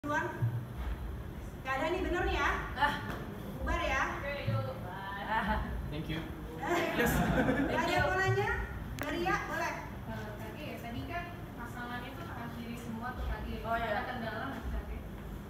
Duluan. Gak ada nih, bener nih ya? Bubar ya? Thank you. Yes. Gak ada yang mau nanya? Maria, boleh? Tadi kan pasangannya tuh kanan kiri semua tuh tadi. Oh, iya. Ada kendala nggak sih tadi?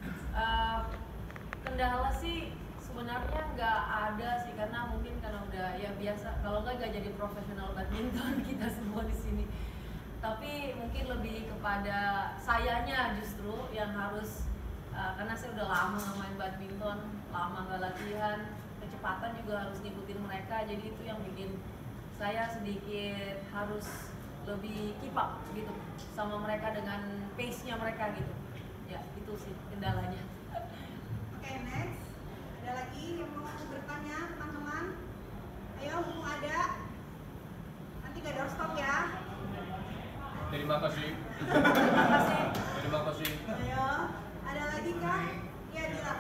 Kendala sih sebenarnya nggak ada sih, karena mungkin karena udah ya biasa, kalau nggak jadi profesional badminton kita semua di sini. Tapi mungkin lebih kepada sayanya justru yang harus, karena saya udah lama nggak main badminton, lama nggak latihan, kecepatan juga harus ngikutin mereka, jadi itu yang bikin saya sedikit harus lebih keep up gitu sama mereka dengan pace-nya mereka gitu. Ya itu sih kendalanya. Oke, next. Ada lagi yang mau bertanya, teman-teman? Ayo, mumpung ada. Nanti gak doorstop ya. Terima kasih. Terima kasih. Terima kasih. Ayo, ada lagi kah? Iya, Dila.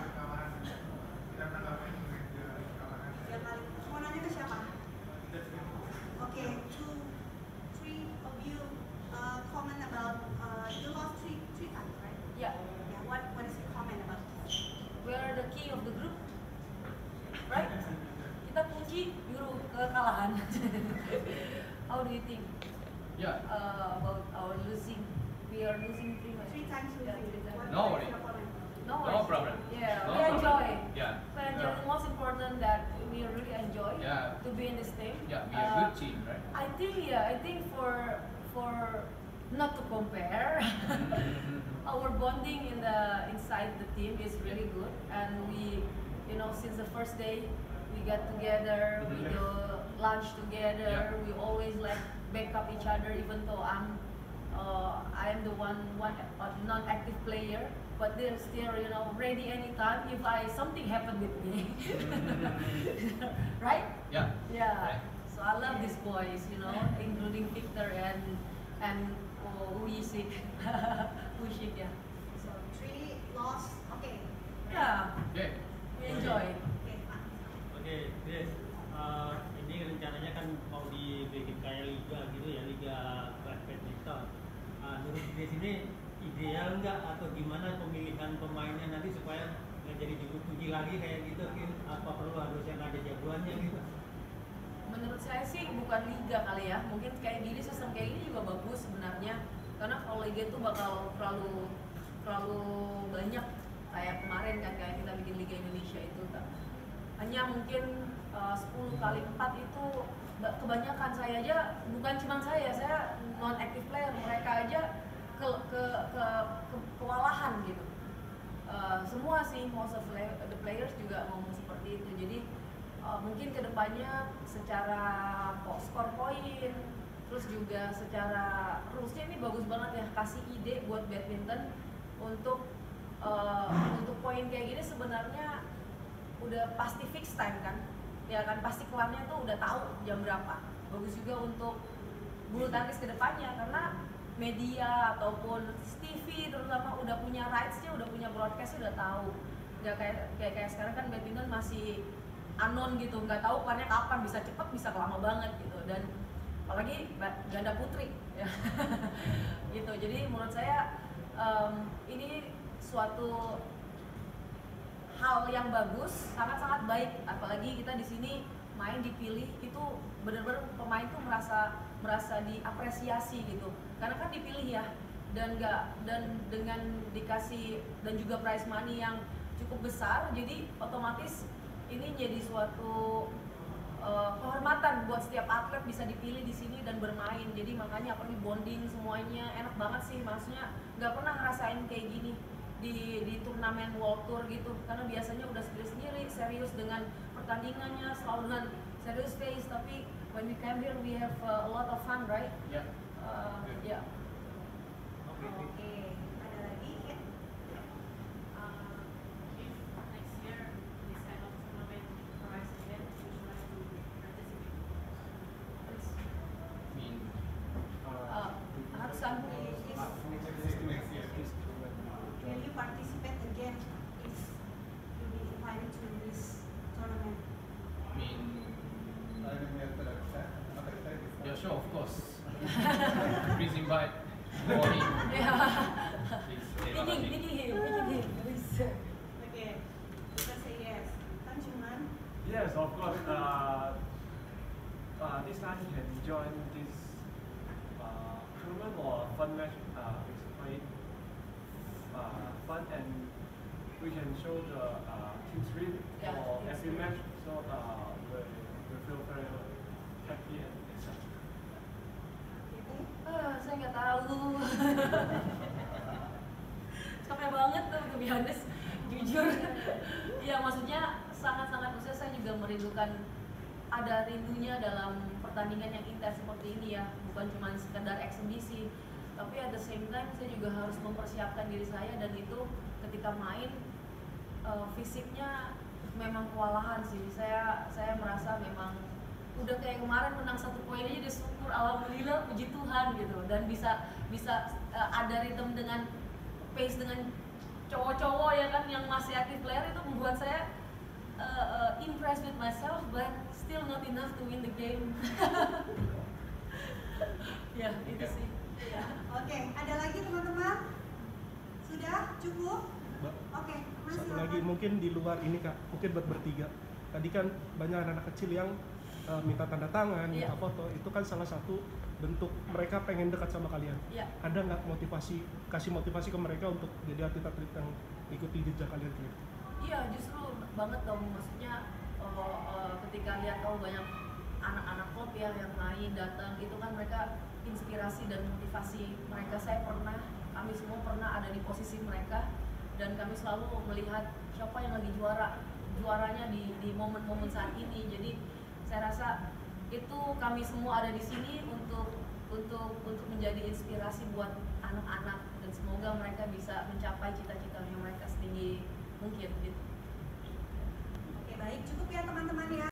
Mau nanya ke siapa? Oke, 2, 3 of you comment about you lost three times, right? Ya, Yeah, what is your comment about this? we are the key of the group, right? Kita kunci biru kekalahan. How do you think Yeah. about our losing? We are losing three matches. 3 times Yeah, losing. three times. What No is worry. your comment? No, No worries. problem. Yeah, No we problem. enjoy. Yeah. We enjoy. The most important that we really enjoy Yeah. to be in this team. Yeah, we are a good team, right? I think for not to compare, our bonding inside the team is really good, and we, since the first day we got together, we do lunch together. Yeah. We always like back up each other, even though I am the one non-active player, but they're still ready anytime if something happened with me. Right? Yeah. Yeah. Right. So I love these boys, including Victor and Uishik. Uishik, yeah. So 3 lost. Okay. Yeah, Okay. we enjoy. Okay, Pak. Oke, Des. Ini rencananya kan mau dibikin kayak liga gitu ya, liga badminton. Menurut Des ini ideal nggak atau gimana pemilihan pemainnya nanti supaya nggak jadi dipuji lagi kayak gitu? Apa perlu harus yang ada jagoannya gitu? Menurut saya sih bukan liga kali ya, mungkin kayak gini, sistem kayak gini juga bagus sebenarnya, karena kalau liga itu bakal terlalu banyak kayak kemarin kan, kayak kita bikin Liga Indonesia itu hanya mungkin 10 kali 4 itu kebanyakan. Saya aja, bukan cuma saya non active player, mereka aja kewalahan gitu. Semua sih, most of the players juga ngomong seperti itu. Jadi mungkin kedepannya secara skor poin, terus juga secara rulesnya ini bagus banget ya, kasih ide buat badminton untuk poin kayak gini. Sebenarnya udah pasti fix time kan, ya kan, pasti kelarnya tuh udah tahu jam berapa. Bagus juga untuk bulu tangkis kedepannya, karena media ataupun TV terutama udah punya rights-nya, udah punya broadcast, udah tahu. Nggak kayak sekarang kan badminton masih unknown gitu, nggak tahu kelarnya kapan, bisa cepet bisa lama banget gitu. Dan apalagi ganda putri ya. Gitu. Jadi menurut saya ini suatu hal yang bagus, sangat-sangat baik. Apalagi kita di sini main dipilih, itu benar-benar pemain tuh merasa diapresiasi gitu, karena kan dipilih ya, dan dengan dikasih dan juga prize money yang cukup besar, jadi otomatis ini jadi suatu kehormatan buat setiap atlet bisa dipilih di sini dan bermain. Jadi makanya apalagi bonding semuanya enak banget sih, maksudnya nggak pernah ngerasain kayak gini di turnamen World Tour gitu, karena biasanya udah sendiri serius dengan pertandingannya, selalu dengan serius face, tapi when we come here we have a lot of fun, right? Yeah. Yeah. Oke, ada lagi ya? If next year this kind of tournament arise again, would you like to participate? I mean, Harsan, Will you participate again if you be invited to this tournament? I mean, yeah, sure, of course. Please invite more. yeah. Please, terima kasih. Thinking him. Yes, of course. This time you can join this tournament or fun match. It's quite fun, and we can show the team spirit Yeah, for team every spirit. match. So we feel very happy and excited. Saya nggak tahu. Capek banget tuh, to be honest, jujur. Ya maksudnya sangat-sangat, maksudnya saya juga merindukan, ada rindunya dalam pertandingan yang intens seperti ini ya, bukan cuma sekedar eksibisi, tapi at the same time saya juga harus mempersiapkan diri saya, dan itu ketika main fisiknya memang kewalahan sih. Saya merasa memang udah kayak kemarin menang 1 poin aja udah syukur, alhamdulillah, puji Tuhan gitu, dan bisa ada ritme dengan pace dengan cowok-cowok ya kan yang masih aktif player, itu membuat saya impressed with myself, but still not enough to win the game. Ya itu sih. Oke, ada lagi teman-teman? Sudah cukup? Mbak, Oke, Mas satu silakan. lagi mungkin di luar ini Kak, mungkin buat bertiga. Tadi kan banyak anak-anak kecil yang minta tanda tangan, minta Iya. foto, itu kan salah satu bentuk mereka pengen dekat sama kalian. Ya. Ada nggak kasih motivasi ke mereka untuk jadi atlet-atlet yang ikuti jejak kalian gitu? Iya, justru banget dong, maksudnya ketika lihat banyak anak-anak klub ya yang main datang, itu kan mereka inspirasi dan motivasi mereka. Kami semua pernah ada di posisi mereka, dan kami selalu melihat siapa yang lagi juaranya di momen-momen saat ini. Jadi saya rasa itu kami semua ada di sini untuk menjadi inspirasi buat anak-anak, dan semoga mereka bisa mencapai cita-cita yang mereka